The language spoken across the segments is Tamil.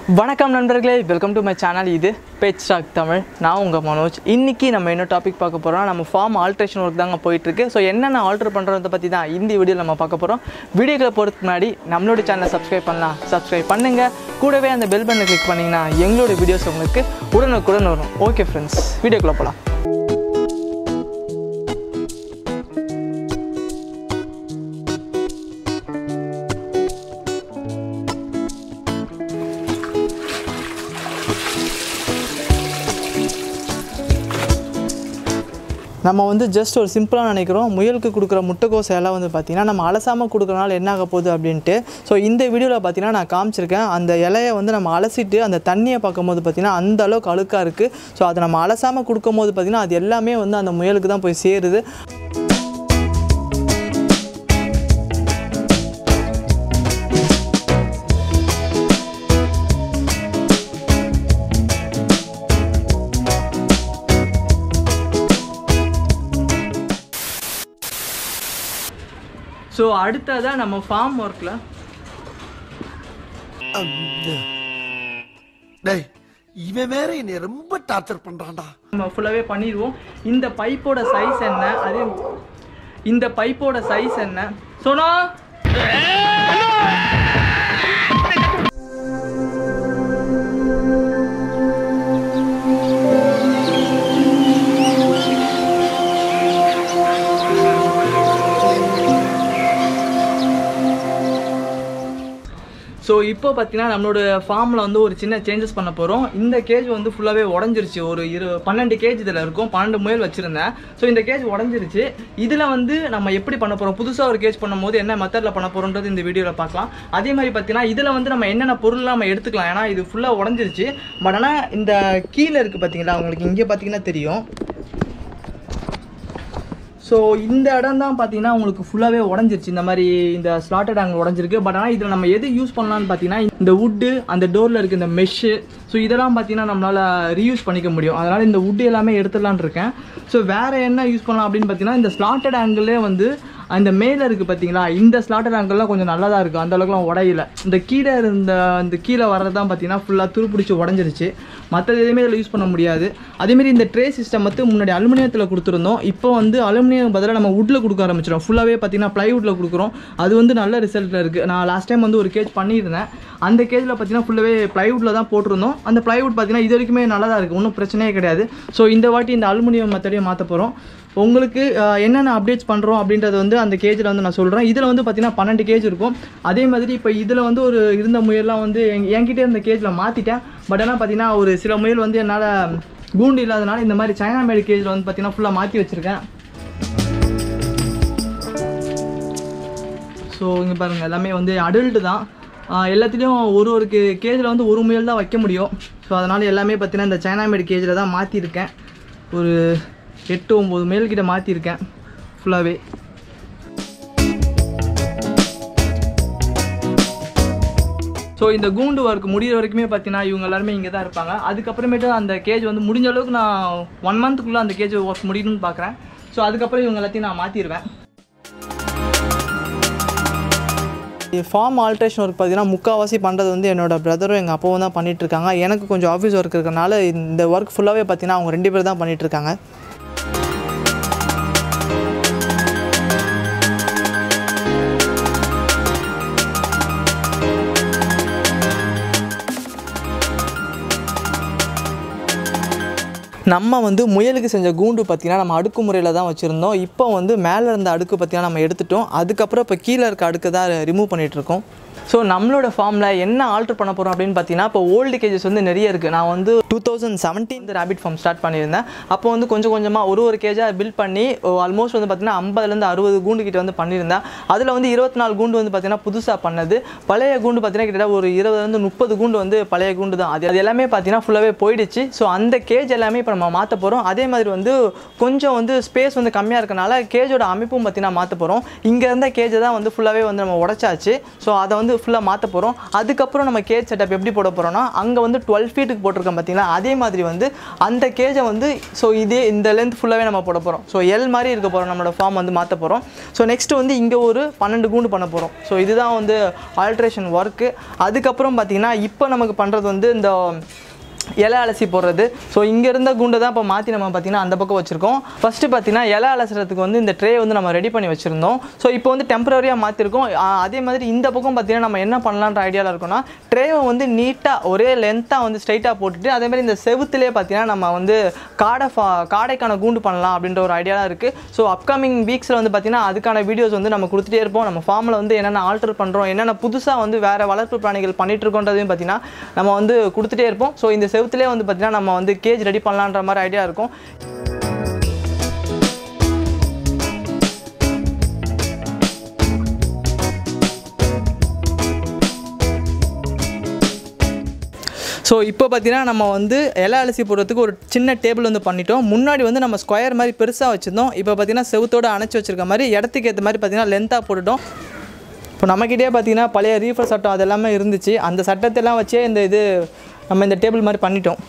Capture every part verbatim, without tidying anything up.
வணக்கம் நண்பர்களே, வெல்கம் டு மை சேனல். இது பேச் டாக் தமிழ். நான் உங்கள் மனோஜ். இன்றைக்கி நம்ம என்ன டாபிக் பார்க்க போகிறோம், நம்ம ஃபார்ம் ஆல்ட்ரேஷன் ஒர்க் தாங்க போயிட்டுருக்கு. ஸோ என்னென்ன ஆல்ட்ரு பண்ணுறதை பற்றி தான் இந்த வீடியோவில் நம்ம பார்க்க போகிறோம். வீடியோக்களை போகிறதுக்கு முன்னாடி நம்மளோட சேனலை சப்ஸ்கிரைப் பண்ணலாம், சப்ஸ்கிரைப் பண்ணுங்கள். கூடவே அந்த பெல் பட்டனை கிளிக் பண்ணிங்கன்னா எங்களோட வீடியோஸ் உங்களுக்கு உடனுக்குடன் வரும். ஓகே ஃப்ரெண்ட்ஸ், வீடியோக்குள்ளே போகலாம். நம்ம வந்து ஜஸ்ட் ஒரு சிம்பிளாக நினைக்கிறோம், முயலுக்கு கொடுக்குற முட்டைக்கோஸ் எல்லாம் வந்து பார்த்திங்கன்னா நம்ம அலசாமல் கொடுக்குறனால என்ன ஆக போகுது அப்படின்ட்டு. ஸோ இந்த வீடியோவில் பார்த்திங்கன்னா நான் காமிச்சிருக்கேன். அந்த இலையை வந்து நம்ம அலசிட்டு அந்த தண்ணியை பார்க்கும்போது பார்த்திங்கன்னா அந்த அளவுக்கு அழுக்காக இருக்குது. ஸோ அதை நம்ம அலசாமல் கொடுக்கும்போது பார்த்திங்கன்னா அது எல்லாமே வந்து அந்த முயலுக்கு தான் போய் சேருது. ஸோ அடுத்ததாக நம்ம ஃபார்ம் ஒர்க்கில் இவன் வேற என்னை ரொம்ப டார்ச்சர் பண்றான்டா. நம்ம ஃபுல்லாகவே பண்ணிடுவோம். இந்த பைப்போட சைஸ் என்ன, அதே இந்த பைப்போட சைஸ் என்ன சொன்னா ஸோ இப்போ பார்த்தீங்கன்னா நம்மளோட ஃபார்மில் வந்து ஒரு சின்ன சேஞ்சஸ் பண்ண போகிறோம். இந்த கேஜ் வந்து ஃபுல்லாகவே உடஞ்சிருச்சு. ஒரு இரு பன்னெண்டு கேஜ் இதில் இருக்கும். பன்னெண்டு முயல் வச்சுருந்தேன். ஸோ இந்த கேஜ் உடஞ்சிருச்சு. இதில் வந்து நம்ம எப்படி பண்ண போகிறோம், புதுசாக ஒரு கேஜ் பண்ணும்போது என்ன மெத்தடில் பண்ண போகிறோன்றது இந்த வீடியோவில் பார்க்கலாம். அதே மாதிரி பார்த்தீங்கன்னா இதில் வந்து நம்ம என்னென்ன பொருள்லாம் நம்ம எடுத்துக்கலாம். ஏன்னா இது ஃபுல்லாக உடஞ்சிருச்சு. பட் ஆனால் இந்த கீழே இருக்குது பார்த்தீங்களா, உங்களுக்கு இங்கே பார்த்தீங்கன்னா தெரியும். ஸோ இந்த இடம் தான் பார்த்தீங்கன்னா உங்களுக்கு ஃபுல்லாகவே உடஞ்சிருச்சு. இந்த மாதிரி இந்த ஸ்லாட்டட் அங்கே உடஞ்சிருக்கு. பட் ஆனால் இதில் நம்ம எது யூஸ் பண்ணலான்னு பார்த்தீங்கன்னா இந்த வுட்டு, அந்த டோரில் இருக்க இந்த மெஷ்ஷு, ஸோ இதெல்லாம் பார்த்தீங்கன்னா நம்மளால் ரீயூஸ் பண்ணிக்க முடியும். அதனால் இந்த வுட்டு எல்லாமே எடுத்துடலான்னு இருக்கேன். ஸோ வேறு என்ன யூஸ் பண்ணலாம் அப்படின்னு பார்த்தீங்கன்னா இந்த ஸ்லாட்டட் ஆங்கிளே வந்து அந்த மேலே இருக்குது பார்த்தீங்களா, இந்த ஸ்லாட்டட் ஆங்கிள்லாம் கொஞ்சம் நல்லா தான் இருக்குது. அந்தளவுக்குலாம் உடையில. இந்த கீழே இருந்த இந்த கீழே வர்றது தான் பார்த்தீங்கன்னா ஃபுல்லாக துருப்பிடிச்சி உடஞ்சிருச்சு. மற்றது எதுவுமே இதில் யூஸ் பண்ண முடியாது. அதேமாரி இந்த ட்ரே சிஸ்டம் வந்து முன்னாடி அலுமினியத்தில் கொடுத்துருந்தோம். இப்போ வந்து அலுமினியம் பதிலாக நம்ம வுட்டில் கொடுக்க ஆரம்பிச்சிடும். ஃபுல்லாகவே பார்த்தீங்கன்னா ப்ளைவுட்டில் கொடுக்குறோம். அது வந்து நல்ல ரிசல்ட்டில் இருக்குது. நான் லாஸ்ட் டைம் வந்து ஒரு கேஜ் பண்ணியிருந்தேன். அந்த கேஜில் பார்த்தீங்கன்னா ஃபுல்லாகவே ப்ளைவுட்டில் தான் போட்டிருந்தோம். அந்த ப்ளைவுட் பார்த்தீங்கன்னா இது வரைக்குமே நல்லா தான் இருக்குது, ஒன்றும் பிரச்சனையே கிடையாது. ஸோ இந்த வாட்டி இந்த அலுமினியம் மெத்தடையும் மாற்ற போகிறோம். உங்களுக்கு என்னென்ன அப்டேட்ஸ் பண்ணுறோம் அப்படின்றது வந்து அந்த கேஜில் வந்து நான் சொல்கிறேன். இதில் வந்து பார்த்தீங்கன்னா பன்னெண்டு கேஜ் இருக்கும். அதே மாதிரி இப்போ இதில் வந்து ஒரு இருந்த முயல்லாம் வந்து என்கிட்டே இருந்த கேஜில் மாற்றிட்டேன். பட் ஆனால் பார்த்தீங்கன்னா ஒரு சில முயல் வந்து என்னால் கூண்டு இல்லாதனால இந்த மாதிரி சைனா மேடு கேஜில் வந்து பார்த்தீங்கன்னா ஃபுல்லாக மாற்றி வச்சுருக்கேன். ஸோ இங்கே பாருங்கள், எல்லாமே வந்து அடல்ட்டு தான். எல்லாத்துலேயும் ஒரு ஒரு கே கேஜில் வந்து ஒரு முயல் தான் வைக்க முடியும். ஸோ அதனால் எல்லாமே பார்த்தீங்கன்னா இந்த சைனா மேடு கேஜில் தான் மாற்றிருக்கேன். ஒரு எட்டு ஒம்பது முயல்கிட்ட மாற்றிருக்கேன் ஃபுல்லாகவே. ஸோ இந்த கூண்டு ஒர்க் முடிகிற வரைக்குமே பார்த்தீங்கன்னா இவங்க எல்லாருமே இங்கே தான் இருப்பாங்க. அதுக்கப்புறமேட்டு அந்த கேஜ் வந்து முடிஞ்ச அளவுக்கு நான் ஒன் மந்த்துக்குள்ளே அந்த கேஜ் ஒர்க் முடியணும்னு பார்க்குறேன். ஸோ அதுக்கப்புறம் இவங்க எல்லாத்தையும் நான் மாற்றிடுவேன். ஃபார்ம் ஆல்ட்ரேஷன் ஒர்க் பார்த்தீங்கன்னா முக்கால்வாசி பண்ணுறது வந்து என்னோடய பிரதரும் எங்கள் அப்பாவும் தான் பண்ணிகிட்ருக்காங்க. எனக்கு கொஞ்சம் ஆஃபீஸ் ஒர்க் இருக்கிறனால இந்த ஒர்க் ஃபுல்லாகவே பார்த்தீங்கன்னா அவங்க ரெண்டு பேர் தான் பண்ணிகிட்ருக்காங்க. நம்ம வந்து முயலுக்கு செஞ்ச கூண்டு பார்த்திங்கன்னா நம்ம அடுக்கு முறையில் தான் வச்சுருந்தோம். இப்போ வந்து மேலே இருந்த அடுக்கு பார்த்திங்கன்னா நம்ம எடுத்துட்டோம். அதுக்கப்புறம் இப்போ கீழே இருக்க அடுக்கு தான் ரிமூவ் பண்ணிகிட்ருக்கோம். ஸோ நம்மளோட ஃபார்மில் என்ன ஆல்ட்ரு பண்ண போகிறோம் அப்படின்னு பார்த்தீங்கன்னா இப்போ ஓல்டு கேஜஸ் வந்து நிறைய இருக்குது. நான் வந்து two thousand seventeen rabbit farm start பண்ணியிருந்தேன். அப்போ வந்து கொஞ்சம் கொஞ்சமாக ஒரு ஒரு கேஜாக பில்ட் பண்ணி ஆல்மோஸ்ட் வந்து பார்த்திங்கன்னா ஐம்பதுலேருந்து அறுபது கூண்டு கிட்ட வந்து பண்ணியிருந்தேன். அதில் வந்து இருபத்தி நாலு கூண்டு வந்து பார்த்திங்கன்னா புதுசாக பண்ணது. பழைய கூண்டு பார்த்திங்கன்னா கிட்டத்தட்ட ஒரு இருபதுலேருந்து முப்பது கூண்டு வந்து பழைய கூண்டு தான். அது அது எல்லாமே பார்த்திங்கன்னா ஃபுல்லாகவே போயிடுச்சு. ஸோ அந்த கேஜ் எல்லாமே இப்போ நம்ம மாற்ற போகிறோம். அதே மாதிரி வந்து கொஞ்சம் வந்து ஸ்பேஸ் வந்து கம்மியாக இருக்கனால கேஜோட அமைப்பும் பார்த்திங்கன்னா மாற்ற போகிறோம். இங்கே இருந்த கேஜை தான் வந்து ஃபுல்லாகவே வந்து நம்ம உடச்சாச்சு. ஸோ அதை வந்து வந்து ஃபுல்லாக மாற்ற போகிறோம். அதுக்கப்புறம் நம்ம கேஜ் செட்டப் எப்படி போட போகிறோம்னா அங்கே வந்து டுவெல் ஃபீட்டுக்கு போட்டிருக்கோம் பார்த்தீங்களா, அதே மாதிரி வந்து அந்த கேஜை வந்து ஸோ இதே இந்த லென்த் ஃபுல்லாகவே நம்ம போட போகிறோம். ஸோ எல் மாதிரி இருக்க போகிறோம், நம்மளோட ஃபார்ம் வந்து மாற்ற போகிறோம். ஸோ நெக்ஸ்ட் வந்து இங்கே ஒரு பன்னெண்டு கூண்டு பண்ண போகிறோம். ஸோ இதுதான் வந்து ஆல்ட்ரேஷன் ஒர்க்கு. அதுக்கப்புறம் பார்த்தீங்கன்னா இப்போ நமக்கு பண்ணுறது வந்து இந்த இலை அலசி போடுறது. ஸோ இங்கே இருந்த குண்டை தான் இப்போ மாற்றி நம்ம பார்த்திங்கன்னா அந்த பக்கம் வச்சுருக்கோம். ஃபஸ்ட்டு பார்த்திங்கன்னா இலை அலசுறதுக்கு வந்து இந்த ட்ரே வந்து நம்ம ரெடி பண்ணி வச்சுருந்தோம். ஸோ இப்போ வந்து டெம்பரரியாக மாற்றிருக்கோம். அதே மாதிரி இந்த பக்கம் பார்த்திங்கன்னா நம்ம என்ன பண்ணலான்ற ஐடியாவில் இருக்கோம்னா ட்ரேவை வந்து நீட்டாக ஒரே லென்த்தாக வந்து ஸ்ட்ரைட்டாக போட்டுட்டு அதேமாதிரி இந்த செவுத்துலேயே பார்த்திங்கன்னா நம்ம வந்து காடை ஃபா காடைக்கான கூண்டு பண்ணலாம் அப்படின்ற ஒரு ஐடியாலாம் இருக்குது. ஸோ அப்கமிங் வீக்ஸில் வந்து பார்த்திங்கன்னா அதுக்கான வீடியோஸ் வந்து நம்ம கொடுத்துட்டே இருப்போம். நம்ம ஃபார்மில் வந்து என்னென்ன ஆல்டர் பண்ணுறோம், என்னென்ன புதுசாக வந்து வேறு வளர்ப்பு பிராணிகள் பண்ணிகிட்ருக்கோன்றதையும் பார்த்திங்கன்னா நம்ம வந்து கொடுத்துட்டே இருப்போம். ஸோ இந்த செவுத்துலேயே வந்து பார்த்தீங்கன்னா நம்ம வந்து கேஜ் ரெடி பண்ணலான்ற மாதிரி ஐடியா இருக்கும். ஸோ இப்போ பார்த்தீங்கன்னா நம்ம வந்து இலை அலசி போடுறதுக்கு ஒரு சின்ன டேபிள் வந்து பண்ணிட்டோம். முன்னாடி வந்து நம்ம ஸ்கொயர் மாதிரி பெருசாக வச்சுருந்தோம். இப்போ பார்த்தீங்கன்னா செவுத்தோடு அணைச்சி வச்சுருக்க மாதிரி இடத்துக்கு ஏற்ற மாதிரி பார்த்தீங்கன்னா லென்த்தாக போட்டுட்டோம். இப்போ நம்மக்கிட்டே பார்த்தீங்கன்னா பழைய ரீஃபர் சட்டம் அது எல்லாமே இருந்துச்சு. அந்த சட்டத்தெல்லாம் வச்சே இந்த இது நம்ம இந்த டேபிள் மாதிரி பண்ணிட்டோம்.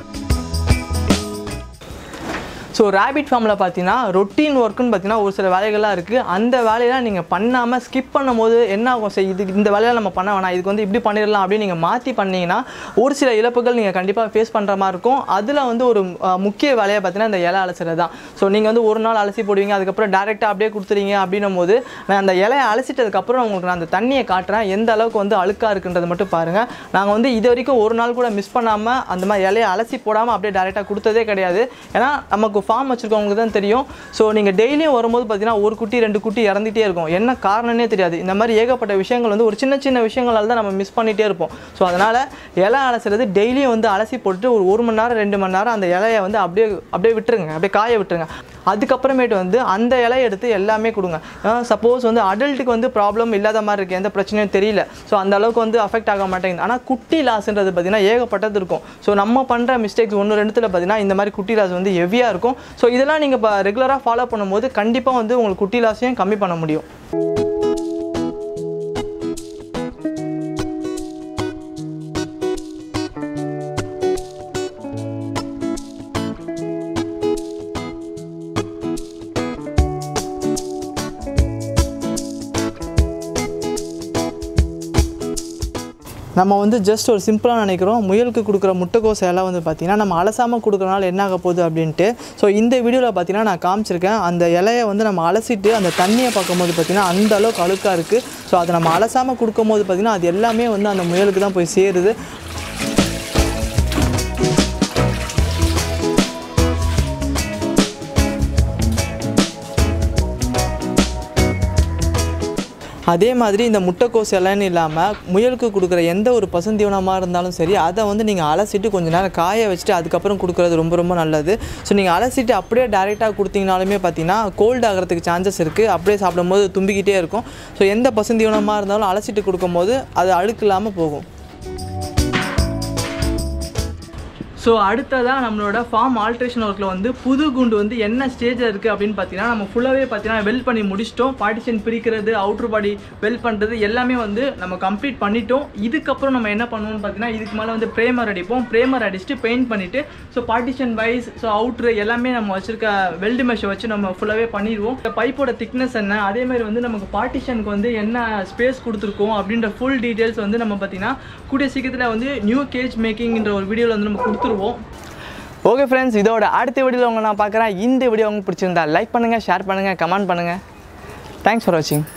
ஸோ ரேபிட் ஃபார்மில் பார்த்தீங்கன்னா ரொட்டீன் ஒர்க்குன்னு பார்த்தீங்கன்னா ஒரு சில வேலைகள்லாம் இருக்குது. அந்த வேலையெல்லாம் நீங்கள் பண்ணாமல் ஸ்கிப் பண்ணும்போது என்ன ஆகும், சரி இது இந்த வேலையெல்லாம் நம்ம பண்ண வேணாம், இதுக்கு வந்து இப்படி பண்ணிடலாம் அப்படின்னு நீங்கள் மாற்றி பண்ணிங்கன்னா ஒரு சில இழப்புகள் நீங்கள் கண்டிப்பாக ஃபேஸ் பண்ணுற மாதிரி இருக்கும். அதில் வந்து ஒரு முக்கிய வேலையை பார்த்தீங்கன்னா இந்த இலை அலசுறது தான். ஸோ நீங்கள் வந்து ஒரு நாள் அலசி போடுவீங்க, அதுக்கப்புறம் டேரெக்டாக அப்படியே கொடுத்துறீங்க அப்படின்னும் போது நான் அந்த இலையை அலசிட்டதுக்கப்புறம் உங்களுக்கு நான் அந்த தண்ணியை காட்டுறேன், எந்த அளவுக்கு வந்து அழுக்காக இருக்குன்றது மட்டும் பாருங்கள். நாங்கள் வந்து இது வரைக்கும் ஒரு நாள் கூட மிஸ் பண்ணாமல் அந்த மாதிரி இலையை அலசி போடாமல் அப்படியே டேரெக்டாக கொடுத்ததே கிடையாது. ஏன்னா நமக்கு ஃபார்ம் வச்சுருக்கவங்களுக்கு தான் தெரியும். ஸோ நீங்கள் டெய்லியும் வரும்போது பார்த்தீங்கன்னா ஒரு குட்டி ரெண்டு குட்டி இறந்துகிட்டே இருக்கும். என்ன காரணம்னே தெரியாது. இந்த மாதிரி ஏகப்பட்ட விஷயங்கள் வந்து ஒரு சின்ன சின்ன விஷயங்களால் தான் நம்ம மிஸ் பண்ணிகிட்டே இருப்போம். ஸோ அதனால் இலை அலசுறது டெய்லியும் வந்து அலசி போட்டுட்டு ஒரு ஒரு மணி நேரம் ரெண்டு மணி நேரம் அந்த இலையை வந்து அப்படியே அப்படியே விட்டுருங்க, அப்படியே காய விட்டுருங்க. அதுக்கப்புறமேட்டு வந்து அந்த இலையை எடுத்து எல்லாமே கொடுங்க. சப்போஸ் வந்து அடல்ட்டுக்கு வந்து ப்ராப்ளம் இல்லாத மாதிரி இருக்குது, எந்த பிரச்சனையும் தெரியல, ஸோ அந்த அளவுக்கு வந்து அஃபெக்ட் ஆக மாட்டேங்குது. ஆனால் குட்டி லாஸ்ன்றது பார்த்தீங்கன்னா ஏகப்பட்டது இருக்கும். ஸோ நம்ம பண்ணுற மிஸ்டேக்ஸ் ஒன்று ரெண்டுத்தில் பார்த்தீங்கன்னா இந்த மாதிரி குட்டி லாஸ் வந்து ஹெவியாக இருக்கும். ஸோ இதெல்லாம் நீங்கள் இப்போ ரெகுலராக ஃபாலோ பண்ணும்போது கண்டிப்பாக வந்து உங்களுக்கு குட்டி லாஸையும் கம்மி பண்ண முடியும். நம்ம வந்து ஜஸ்ட் ஒரு சிம்பிளாக நினைக்கிறோம், முயலுக்கு கொடுக்குற முட்டைக்கோஸ் எல்லாம் வந்து பார்த்திங்கன்னா நம்ம அலசாமல் கொடுக்குறனால என்ன ஆக போகுது அப்படின்ட்டு. ஸோ இந்த வீடியோவில் பார்த்திங்கன்னா நான் காமிச்சிருக்கேன், அந்த இலையை வந்து நம்ம அலசிட்டு அந்த தண்ணியை பார்க்கும்போது பார்த்திங்கன்னா அந்த அளவுக்கு அழுக்காக இருக்குது. ஸோ அதை நம்ம அலசாமல் கொடுக்கும்போது பார்த்திங்கன்னா அது எல்லாமே வந்து அந்த முயலுக்கு தான் போய் சேருது. அதே மாதிரி இந்த முட்டைக்கோஸ் எல்லாம் இல்லாமல் முயலுக்கு கொடுக்குற எந்த ஒரு பசுந்தீவனமாக இருந்தாலும் சரி அதை வந்து நீங்கள் அலசிட்டு கொஞ்சம் நேரம் காய வச்சுட்டு அதுக்கப்புறம் கொடுக்குறது ரொம்ப ரொம்ப நல்லது. ஸோ நீங்கள் அலசிட்டு அப்படியே டேரெக்டாக கொடுத்தீங்கனாலுமே பார்த்தீங்கன்னா கோல்டு ஆகிறதுக்கு சான்சஸ் இருக்குது. அப்படியே சாப்பிடும்போது தும்பிக்கிட்டே இருக்கும். ஸோ எந்த பசுந்தீவனமாக இருந்தாலும் அலசிட்டு கொடுக்கும்போது அது அழுக்கு இல்லாமல் போகும். ஸோ அடுத்ததாக நம்மளோட ஃபார்ம் ஆல்ட்ரேஷன் ஒர்க்கில் வந்து புது குண்டு வந்து என்ன ஸ்டேஜில் இருக்குது அப்படின்னு பார்த்தீங்கன்னா நம்ம ஃபுல்லாகவே பார்த்தீங்கன்னா வெல் பண்ணி முடிச்சிட்டோம். பார்ட்டிஷன் பிரிக்கிறது, அவுட்ரு பாடி வெல் பண்ணுறது எல்லாமே வந்து நம்ம கம்ப்ளீட் பண்ணிட்டோம். இதுக்கப்புறம் நம்ம என்ன பண்ணுவோம்னு பார்த்தீங்கன்னா இதுக்கு மேலே வந்து ப்ரேமர் அடிப்போம். ப்ரேமர் அடிச்சுட்டு பெயிண்ட் பண்ணிவிட்டு ஸோ பார்ட்டிஷன் வைஸ் ஸோ அவுட்ரு எல்லாமே நம்ம வச்சுருக்க வெல்டு மெஷை வச்சு நம்ம ஃபுல்லாகவே பண்ணிடுவோம். இந்த பைப்போட திக்னஸ் என்ன, அதேமாதிரி வந்து நமக்கு பார்ட்டிஷனுக்கு வந்து என்ன ஸ்பேஸ் கொடுத்துருக்கோம் அப்படின்ற ஃபுல் டீட்டெயில்ஸ் வந்து நம்ம பார்த்தீங்கன்னா கூடிய சீக்கிரத்தில் வந்து நியூ கேஜ் மேக்கிங்ன்ற ஒரு வீடியோவில் வந்து நம்ம கொடுத்துருவோம். ஓகே ஃப்ரெண்ட்ஸ், இதோட அடுத்த வீடியோவில் உங்களை நான் பார்க்குறேன். இந்த வீடியோ உங்களுக்கு பிடிச்சிருந்தா லைக் பண்ணுங்கள், ஷேர் பண்ணுங்கள், கமெண்ட் பண்ணுங்கள். தேங்க்ஸ் ஃபார் வாட்சிங்.